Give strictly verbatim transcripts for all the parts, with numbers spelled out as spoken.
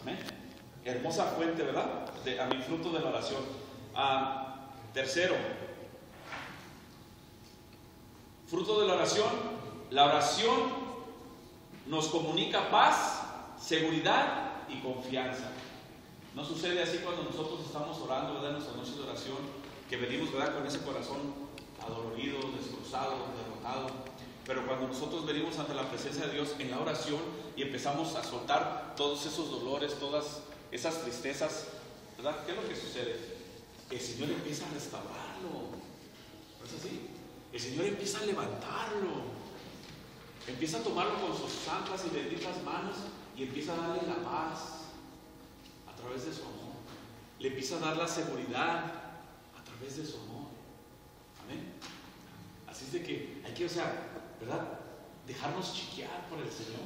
Amén. Hermosa fuente, ¿verdad? De, a mi fruto de la oración. Ah, tercero, fruto de la oración. La oración nos comunica paz, seguridad y confianza. No sucede así cuando nosotros estamos orando, ¿verdad? En nuestra noche de oración, que venimos, ¿verdad?, con ese corazón adolorido, destrozado, derrotado. Pero cuando nosotros venimos ante la presencia de Dios en la oración y empezamos a soltar todos esos dolores, todas esas tristezas, ¿verdad? ¿Qué es lo que sucede? El Señor empieza a restaurarlo. ¿No es así? El Señor empieza a levantarlo. Empieza a tomarlo con sus santas y benditas manos y empieza a darle la paz a través de su amor. Le empieza a dar la seguridad a través de su amor. Amén. Así es de que hay que, o sea, ¿verdad?, dejarnos chiquear por el Señor.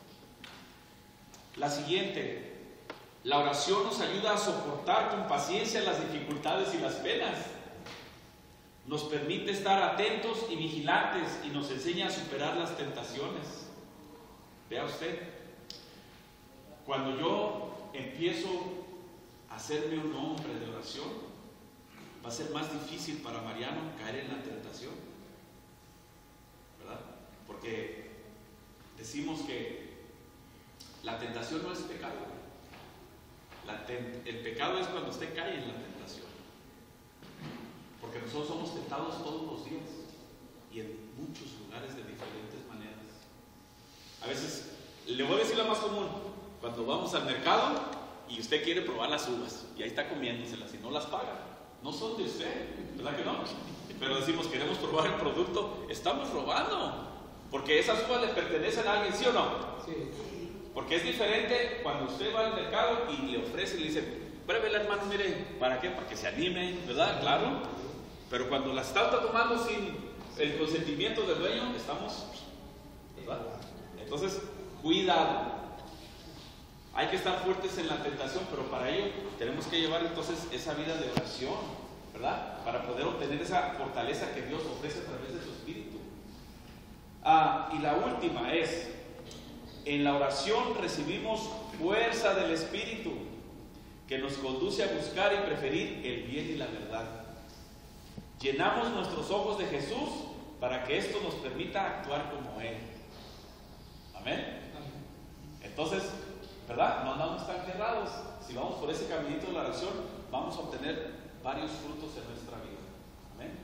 La siguiente, la oración nos ayuda a soportar con paciencia las dificultades y las penas. Nos permite estar atentos y vigilantes y nos enseña a superar las tentaciones. Vea usted, cuando yo empiezo a hacerme un hombre de oración, va a ser más difícil para Mariano caer en la tentación, ¿verdad? Porque decimos que la tentación no es pecado. La ten- el pecado es cuando usted cae en la tentación. Porque nosotros somos tentados todos los días y en muchos lugares de diferentes maneras. A veces, le voy a decir la más común, cuando vamos al mercado y usted quiere probar las uvas y ahí está comiéndoselas y no las paga, no son de usted, ¿verdad que no? Pero decimos, queremos probar el producto, estamos robando, porque esas uvas le pertenecen a alguien, ¿sí o no? Sí. Porque es diferente cuando usted va al mercado y le ofrece y le dice, pruébela, hermano, mire, ¿para qué? Para que se anime, ¿verdad? Claro. Pero cuando la está tomando sin el consentimiento del dueño, estamos, ¿verdad? Entonces, cuidado. Hay que estar fuertes en la tentación, pero para ello tenemos que llevar entonces esa vida de oración, ¿verdad? Para poder obtener esa fortaleza que Dios ofrece a través de su Espíritu. Ah, y la última es, en la oración recibimos fuerza del Espíritu que nos conduce a buscar y preferir el bien y la verdad. Llenamos nuestros ojos de Jesús para que esto nos permita actuar como Él. Amén. Entonces, ¿verdad? No andamos tan cerrados. Si vamos por ese caminito de la oración, vamos a obtener varios frutos en nuestra vida. Amén.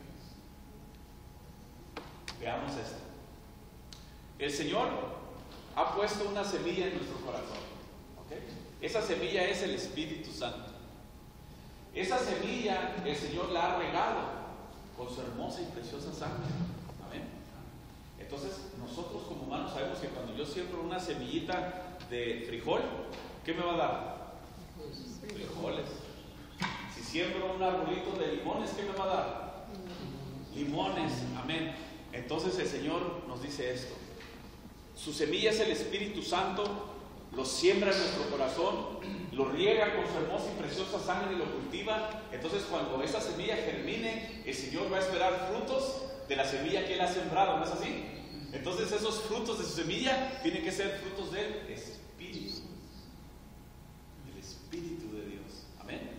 Veamos esto. El Señor ha puesto una semilla en nuestro corazón. ¿Okay? Esa semilla es el Espíritu Santo. Esa semilla el Señor la ha regado con su hermosa y preciosa sangre. Amén. Entonces, nosotros como humanos sabemos que cuando yo siembro una semillita de frijol, ¿qué me va a dar? Frijoles. Si siembro un arbolito de limones, ¿qué me va a dar? Limones. Amén. Entonces el Señor nos dice esto. Su semilla es el Espíritu Santo, lo siembra en nuestro corazón, lo riega con su hermosa y preciosa sangre y lo cultiva. Entonces cuando esa semilla germine, el Señor va a esperar frutos de la semilla que Él ha sembrado, ¿no es así? Entonces esos frutos de su semilla tienen que ser frutos del Espíritu, del Espíritu de Dios. Amén.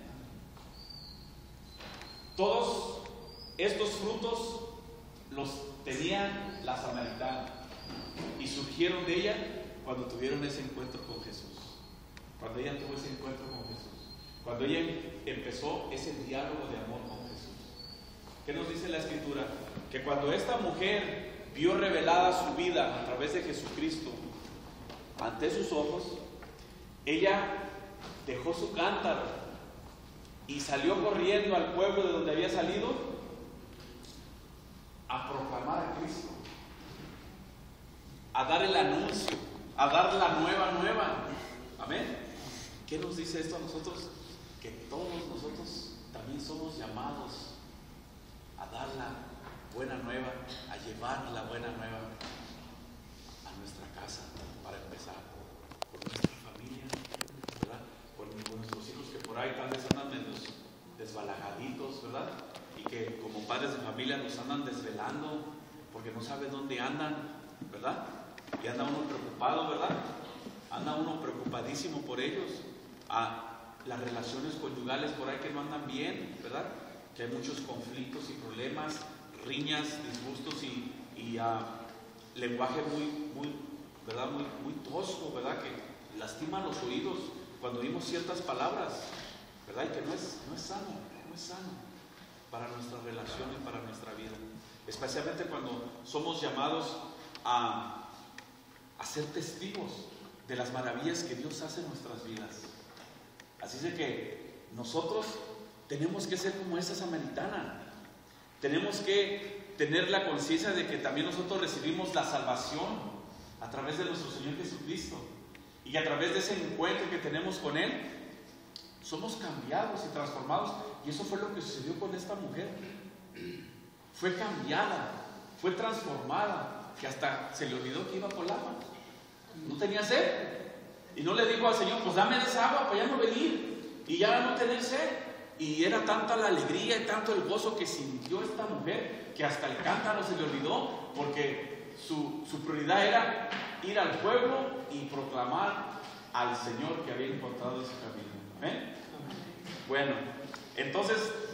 Todos estos frutos los tenía la samaritana y surgieron de ella cuando tuvieron ese encuentro con Jesús. Cuando ella tuvo ese encuentro con Jesús, cuando ella empezó ese diálogo de amor con Jesús. ¿Qué nos dice la Escritura? Que cuando esta mujer vio revelada su vida a través de Jesucristo ante sus ojos, ella dejó su cántaro y salió corriendo al pueblo de donde había salido a proclamar a Cristo, a dar el anuncio, a dar la nueva nueva. Amén. ¿Qué nos dice esto a nosotros? Que todos nosotros también somos llamados a dar la buena nueva, a llevar la buena nueva a nuestra casa, para empezar, por nuestra familia, ¿verdad? Por, por nuestros hijos que por ahí tal vez andan menos desbalagaditos, ¿verdad? Y que como padres de familia nos andan desvelando porque no saben dónde andan, ¿verdad? Y anda uno preocupado, ¿verdad? anda uno preocupadísimo por ellos. A las relaciones conyugales por ahí que no andan bien, ¿verdad? Que hay muchos conflictos y problemas, riñas, disgustos y, y uh, lenguaje muy, muy, ¿verdad? Muy, muy tosco, ¿verdad? Que lastima los oídos cuando oímos ciertas palabras, ¿verdad? Y que no es, no es sano, no es sano para nuestra relación y para nuestra vida. Especialmente cuando somos llamados a, a ser testigos de las maravillas que Dios hace en nuestras vidas. Así es de que nosotros tenemos que ser como esa samaritana. Tenemos que tener la conciencia de que también nosotros recibimos la salvación a través de nuestro Señor Jesucristo. Y que a través de ese encuentro que tenemos con Él, somos cambiados y transformados. Y eso fue lo que sucedió con esta mujer. Fue cambiada, fue transformada, que hasta se le olvidó que iba por el agua. No tenía sed. Y no le dijo al Señor, pues dame de esa agua para ya no venir y ya no tener sed. Y era tanta la alegría y tanto el gozo que sintió esta mujer, que hasta el cántaro se le olvidó, porque su, su prioridad era ir al pueblo y proclamar al Señor que había encontrado ese camino. ¿Amén? Bueno, entonces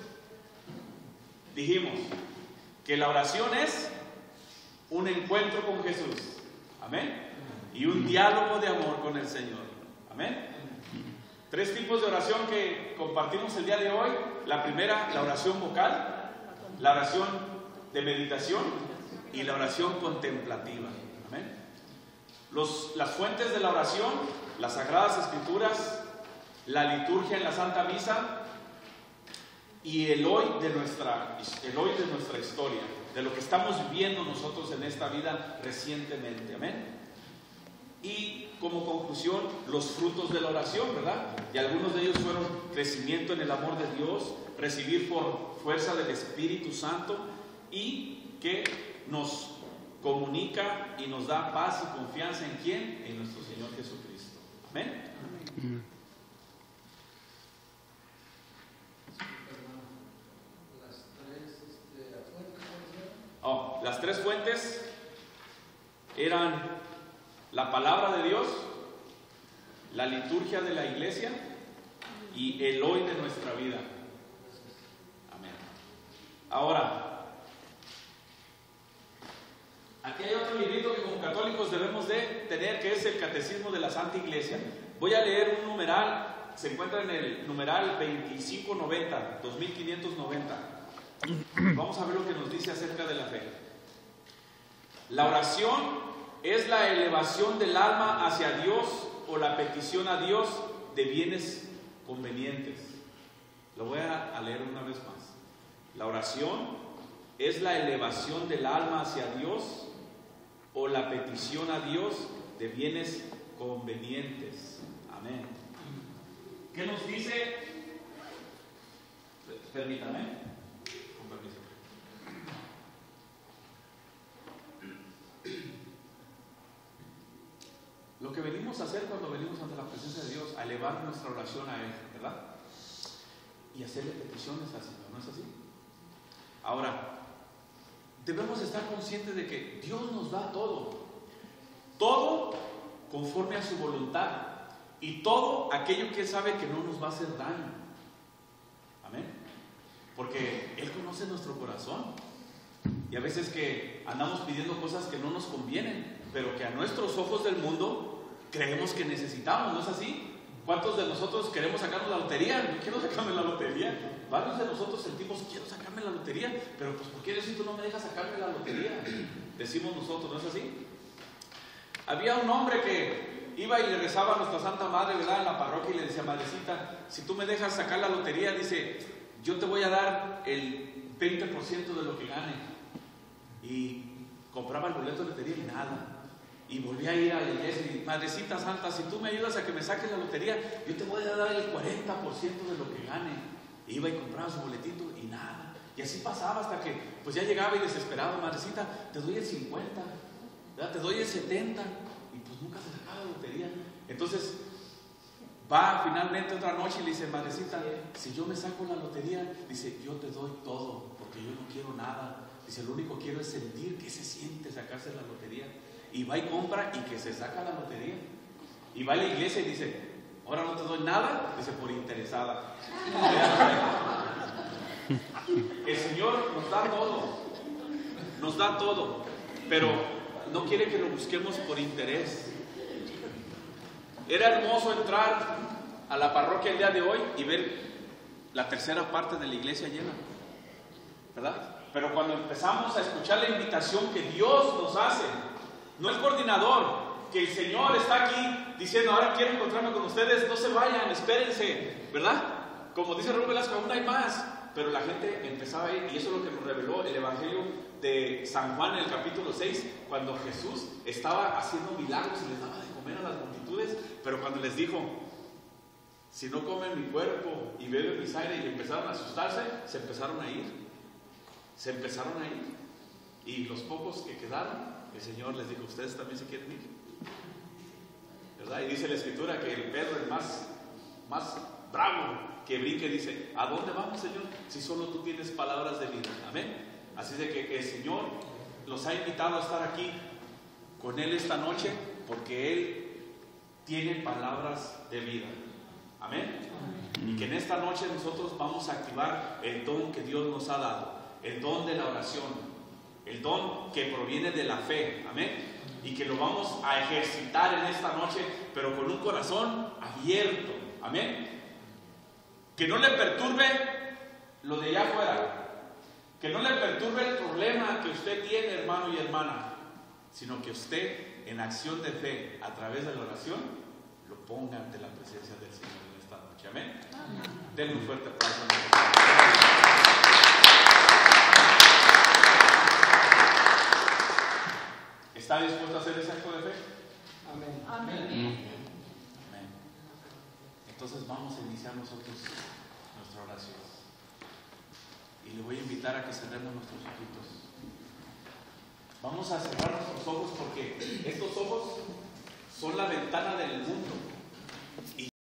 dijimos que la oración es un encuentro con Jesús. Amén. Y un diálogo de amor con el Señor. Amén. Tres tipos de oración que compartimos el día de hoy. La primera, la oración vocal, la oración de meditación y la oración contemplativa. Amén. Los, las fuentes de la oración, las Sagradas Escrituras, la liturgia en la Santa Misa y el hoy de nuestra, el hoy de nuestra historia, de lo que estamos viviendo nosotros en esta vida recientemente. Amén. Y como conclusión, los frutos de la oración, ¿verdad? Y algunos de ellos fueron crecimiento en el amor de Dios, recibir por fuerza del Espíritu Santo y que nos comunica y nos da paz y confianza en ¿quién? En nuestro Señor Jesucristo. Amén. Amén. Oh, las tres fuentes eran la palabra de Dios, la liturgia de la iglesia y el hoy de nuestra vida. Amén. Ahora, aquí hay otro librito que como católicos debemos de tener, que es el Catecismo de la Santa Iglesia. Voy a leer un numeral, se encuentra en el numeral veinticinco noventa, dos mil quinientos noventa. Vamos a ver lo que nos dice acerca de la fe. La oración es la elevación del alma hacia Dios o la petición a Dios de bienes convenientes. Lo voy a leer una vez más. La oración es la elevación del alma hacia Dios o la petición a Dios de bienes convenientes. Amén. ¿Qué nos dice? Permítame. Con permiso. Lo que venimos a hacer cuando venimos ante la presencia de Dios, a elevar nuestra oración a Él, ¿verdad? Y hacerle peticiones al Señor, ¿no es así? Ahora, debemos estar conscientes de que Dios nos da todo, todo conforme a su voluntad y todo aquello que Él sabe que no nos va a hacer daño. Amén. Porque Él conoce nuestro corazón y a veces que andamos pidiendo cosas que no nos convienen, pero que a nuestros ojos del mundo creemos que necesitamos, ¿no es así? ¿Cuántos de nosotros queremos sacarnos la lotería? Yo quiero sacarme la lotería. Varios de nosotros sentimos, quiero sacarme la lotería, pero pues ¿por qué decir tú no me dejas sacarme la lotería? Decimos nosotros, ¿no es así? Había un hombre que iba y le rezaba a nuestra Santa Madre, ¿verdad? En la parroquia y le decía, madrecita, si tú me dejas sacar la lotería, dice, yo te voy a dar el veinte por ciento de lo que gane. Y compraba el boleto de lotería y nada. Y volví a ir a la iglesia y, madrecita santa, si tú me ayudas a que me saques la lotería, yo te voy a dar el cuarenta por ciento de lo que gane. E iba y compraba su boletito y nada. Y así pasaba hasta que pues ya llegaba y desesperado, madrecita, te doy el cincuenta, ¿verdad? Te doy el setenta, y pues nunca se sacaba la lotería. Entonces va finalmente otra noche y le dice, madrecita, si yo me saco la lotería, dice, yo te doy todo, porque yo no quiero nada. Dice, lo único que quiero es sentir que se siente sacarse la lotería. Y va y compra y que se saca la lotería. y va a la iglesia y dice, ahora no te doy nada, dice, por interesada. El Señor nos da todo, nos da todo, pero no quiere que lo busquemos por interés. Era hermoso entrar a la parroquia el día de hoy y ver la tercera parte de la iglesia llena, ¿verdad? Pero cuando empezamos a escuchar la invitación que Dios nos hace, no el coordinador, que el Señor está aquí diciendo, ahora quiero encontrarme con ustedes, no se vayan, espérense, ¿verdad? Como dice Raúl Velasco, aún hay más. Pero la gente empezaba a ir, y eso es lo que nos reveló el Evangelio de San Juan en el capítulo seis, cuando Jesús estaba haciendo milagros y les daba de comer a las multitudes, pero cuando les dijo, si no comen mi cuerpo y beben mi sangre, y empezaron a asustarse, se empezaron a ir, se empezaron a ir, y los pocos que quedaron, el Señor les dijo, ¿ustedes también se quieren ir? ¿Verdad? Y dice la Escritura que el Pedro, el más, más bravo, que brinque, dice, ¿a dónde vamos, Señor? Si solo tú tienes palabras de vida. Amén. Así de que el Señor los ha invitado a estar aquí con Él esta noche, porque Él tiene palabras de vida. Amén. Y que en esta noche nosotros vamos a activar el don que Dios nos ha dado, el don de la oración, el don que proviene de la fe. Amén. Y que lo vamos a ejercitar en esta noche, pero con un corazón abierto. Amén. Que no le perturbe lo de allá afuera, que no le perturbe el problema que usted tiene, hermano y hermana, sino que usted, en acción de fe, a través de la oración, lo ponga ante la presencia del Señor en esta noche. Amén. Denle un fuerte aplauso. ¿Está dispuesto a hacer ese acto de fe? Amén. Amén. Entonces vamos a iniciar nosotros nuestra oración. Y le voy a invitar a que cerremos nuestros ojitos. Vamos a cerrar nuestros ojos porque estos ojos son la ventana del mundo.